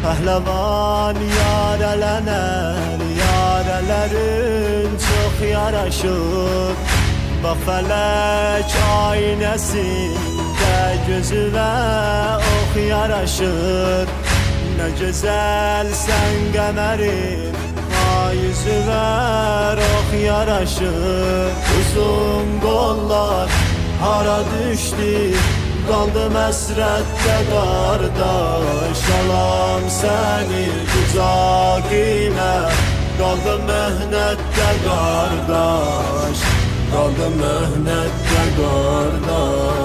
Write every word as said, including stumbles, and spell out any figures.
Pəhləvan yarələnər, yarələrin çox yaraşır. Bax fələk aynəsində gözünə ox yaraşır. Nə gözəlsən qəmərim, ay üzünə ox yaraşır. Uzun qollar hara düşdü, qaldım əsrətdə qardaş. Alam səni qucağına, qaldım məhnətdə qardaş. Qaldım məhnətdə qardaş.